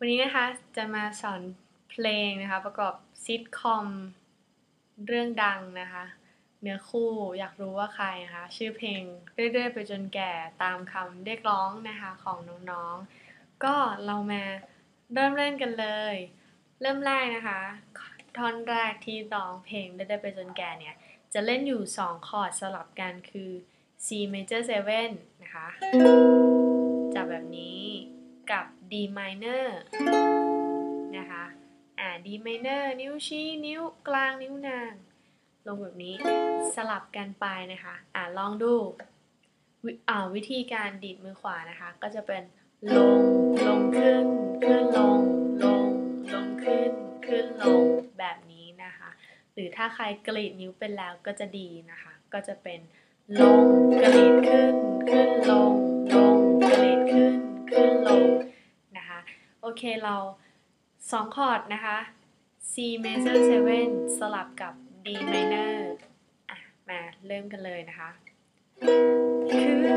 วันนี้นะคะจะมาสอนเพลงนะคะประกอบซิทคอมเรื่องดังนะคะเนื้อคู่อยากรู้ว่าใครนะคะชื่อเพลงเรื่อยๆไปจนแก่ตามคำเรียกร้องนะคะของน้องๆก็เรามาเริ่มเล่นกันเลยเริ่มแรกนะคะท่อนแรกที่ร้องเพลงเรื่อยๆไปจนแก่เนี่ยจะเล่นอยู่2คอร์ดสลับกันคือ C major 7นะคะจับแบบนี้กับ D minor นะคะ D minor นิ้วชี้นิ้วกลางนิ้วนางลงแบบนี้สลับกันไปนะคะลองดูวิธีการดีดมือขวานะคะก็จะเป็นลงลงขึ้นขึ้นลงลงลงขึ้นขึ้นลงแบบนี้นะคะหรือถ้าใครกรีดนิ้วเป็นแล้วก็จะดีนะคะก็จะเป็นลงกรีดขึ้นขึ้นลงลงกรีดขึ้นขึ้นลงนะคะโอเคเรา2คอร์ดนะคะ C major 7สลับกับ D minor มาเริ่มกันเลยนะคะคือ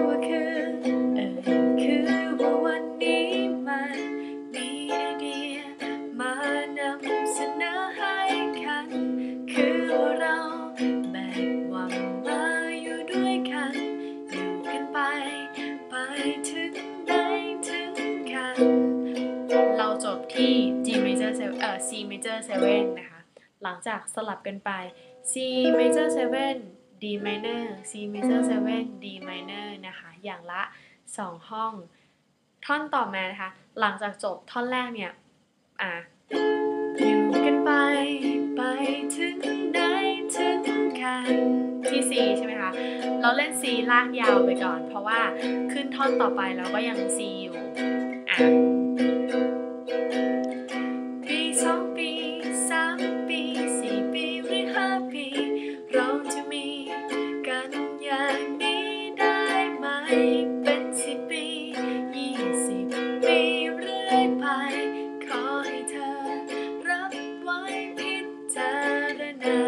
ว่าวันนี้มันมีไอเดียมานำเสนอให้กันคือว่าเราแบกหวังมาอยู่ด้วยกันอยู่กันไปถึงไหนถึงกันเราจบที่ C major 7นะคะหลังจากสลับกันไป C major 7 D minor C major 7 D minor นะคะอย่างละ2ห้องท่อนต่อมานะคะหลังจากจบท่อนแรกเนี่ยอยู่กันไปถึงไหนถึงกันที่ C ใช่ไหมคะเราเล่น C ลากยาวไปก่อนเพราะว่าขึ้นท่อนต่อไปเราก็ยัง C อยู่ปี2ปี3ปี4ปีหรือ5ปีเราจะมีกันอย่างนี้ได้ไหมเป็น10ปี20ปีเรื่อยไปขอให้เธอรับไว้พิจารณา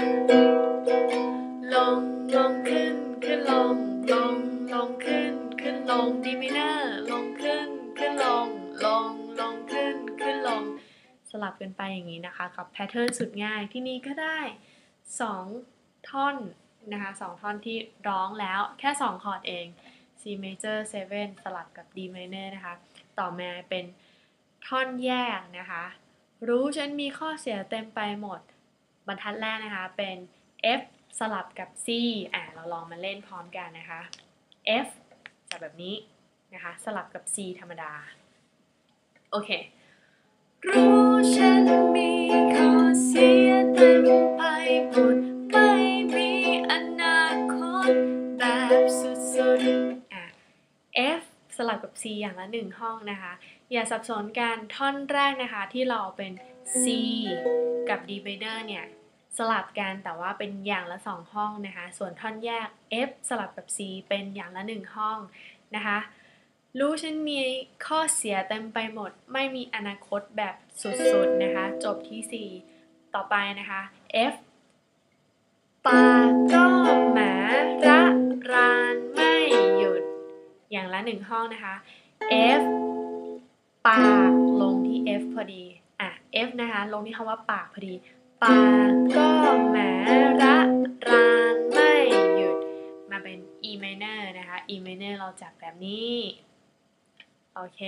ลงขึ้นลงขึ้นลง D minor ลงขึ้นลงขึ้นลงสลับกันไปอย่างนี้นะคะกับแพทเทิร์นสุดง่ายที่นี้ก็ได้2ท่อนนะคะ2ท่อนที่ร้องแล้วแค่2คอร์ดเอง C major 7สลับกับ D minor นะคะต่อมาเป็นท่อนแยกนะคะรู้ฉันมีข้อเสียเต็มไปหมดบรรทัดแรกนะคะเป็น F สลับกับ C เราลองมาเล่นพร้อมกันนะคะ F จะแบบนี้นะคะสลับกับ C ธรรมดาโอเครู้ฉันมีข้อเสียเต็มไปหมดไม่มีอนาคตแบบสุดๆF สลับกับ C อย่างละ1ห้องนะคะอย่าสับสนกันท่อนแรกนะคะที่เราเป็น C กับ D minor เนี่ยสลับกันแต่ว่าเป็นอย่างละ2ห้องนะคะส่วนท่อนแยก F สลับกับ C เป็นอย่างละ1ห้องนะคะรู้ฉันมีข้อเสียเต็มไปหมดไม่มีอนาคตแบบสุดๆนะคะจบที่ C ต่อไปนะคะ F ปากก็หมาระรานไม่หยุดอย่างละ1ห้องนะคะ F ปากลงที่ F พอดีF นะคะลงที่คำว่าปากพอดีปากก็หมาระรานไม่หยุดมาเป็น E minor นะคะ E minor เราจับแบบนี้โอเค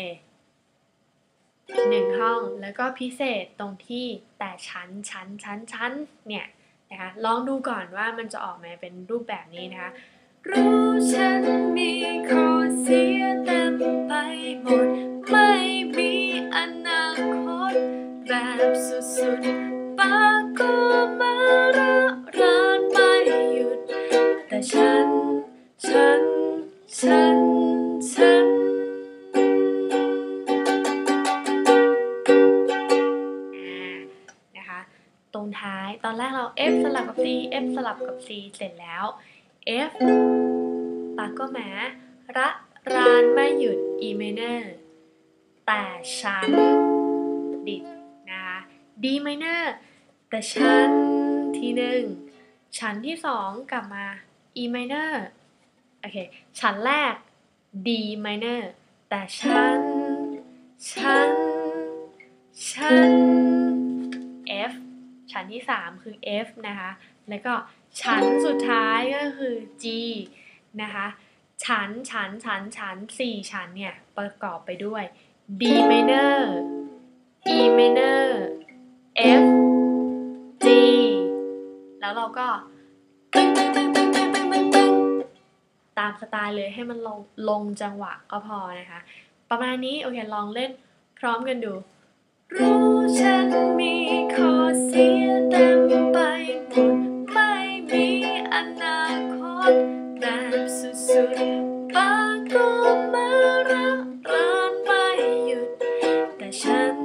1ห้องแล้วก็พิเศษตรงที่แต่ชั้นเนี่ยนะคะลองดูก่อนว่ามันจะออกมาเป็นรูปแบบนี้นะคะรู้ฉันมีข้อเสียเต็มไปหมดไม่มีอนาคตแบบสุดๆปากก็มาระรานไม่หยุดแต่ฉันตรงท้ายตอนแรกเรา F สลับกับ C F สลับกับ C เสร็จแล้ว F ปากก็หมาระรานไม่หยุด E minor แต่ฉันดิดนะคะ D minor แต่ฉันที่1ฉันที่2กลับมา E minor โอเคฉันแรก D minor แต่ฉันชั้น F ชั้นที่3คือ F นะคะแล้วก็ชั้นสุดท้ายก็คือ G นะคะชั้น4ชั้นเนี่ยประกอบไปด้วย D minor E minor F G แล้วเราก็ตึ้งตามสไตล์เลยให้มันลงจังหวะก็พอนะคะประมาณนี้โอเคลองเล่นพร้อมกันดูรู้ฉันมีข้อเสียเต็มไปหมดไม่มีอนาคตแบบสุดๆปากก็มาระรานไม่หยุดแต่ฉัน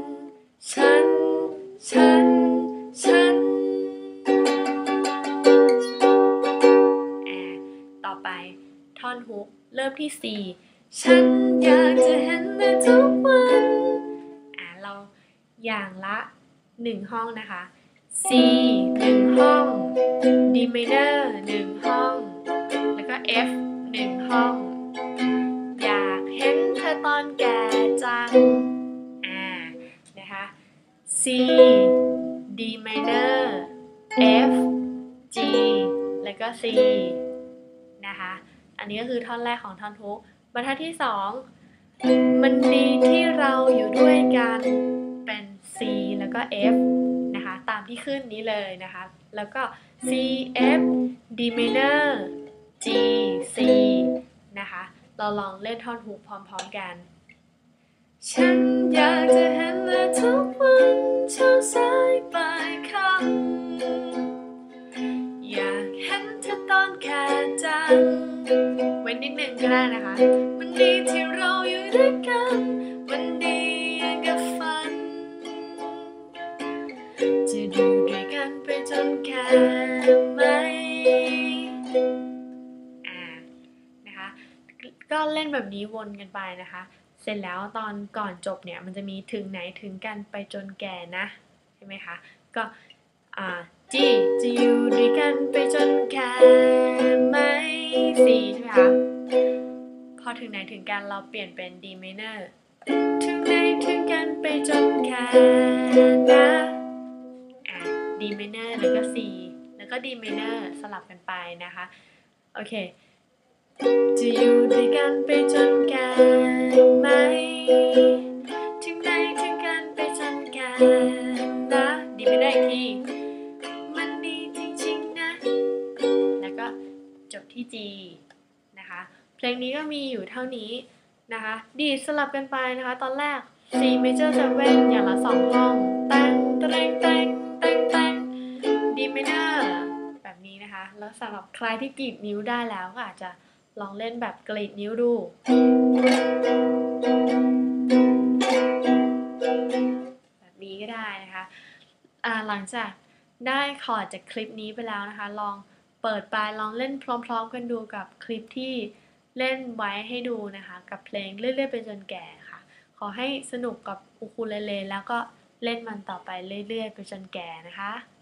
ต่อไปท่อนฮุกเริ่มที่ C ฉันอยากจะเห็นเธอทุกวันเราอย่างละ1ห้องนะคะ C 1ห้อง D minor 1ห้องแล้วก็ F 1ห้องอยากเห็นเธอตอนแก่จังนะคะ C D minor F G แล้วก็ C นะคะอันนี้ก็คือท่อนแรกของท่อนฮุกบรรทัดที่2มันดีที่เราอยู่ด้วยกันเป็น C แล้วก็ F นะคะตามที่ขึ้นนี้เลยนะคะแล้วก็ C F D minor G C นะคะเราลองเล่นท่อนฮุกพร้อมๆกันฉันอยากจะเห็นเธอทุกวันเช้าสายบ่ายค่ำอยากเห็นเธอตอนแก่จังเว้นนิดนึงก็ได้นะคะมันดีที่เราอยู่ด้วยกันมันดีอย่างกับฝันจะอยู่ด้วยกันไปจนแก่ไหมนะคะก็เล่นแบบนี้วนกันไปนะคะเสร็จแล้วตอนก่อนจบเนี่ยมันจะมีถึงไหนถึงกันไปจนแก่นะใช่ไหมคะก็G จะอยู่ด้วยกันไปจนแก่ไหม C ใช่ไหมคะพอถึงไหนถึงกันเราเปลี่ยนเป็น D minor ถึงไหนถึงกันไปจนแก่นะ D minor แล้วก็ C แล้วก็ D minor สลับกันไปนะคะโอเคจะอยู่ด้วยกันไปจนแก่ไหมถึงไหนถึงกันไปจนแก่นะดีไม่ได้ทีมันดีจริงๆนะแล้วก็จบที่ G นะคะเพลงนี้ก็มีอยู่เท่านี้นะคะดีสลับกันไปนะคะตอนแรก C major 7อย่างละ2ห้องตั้งD minor แบบนี้นะคะแล้วสำหรับใครที่กรีดนิ้วได้แล้วก็อาจจะลองเล่นแบบกรีดนิ้วดูแบบนี้ก็ได้นะคะหลังจากได้คอร์ดจากคลิปนี้ไปแล้วนะคะลองเปิดไปลองเล่นพร้อมๆกันดูกับคลิปที่เล่นไว้ให้ดูนะคะกับเพลงเรื่อยๆไปจนแก่ค่ะขอให้สนุกกับอูคูเลเล่แล้วก็เล่นมันต่อไปเรื่อยๆไปจนแก่นะคะ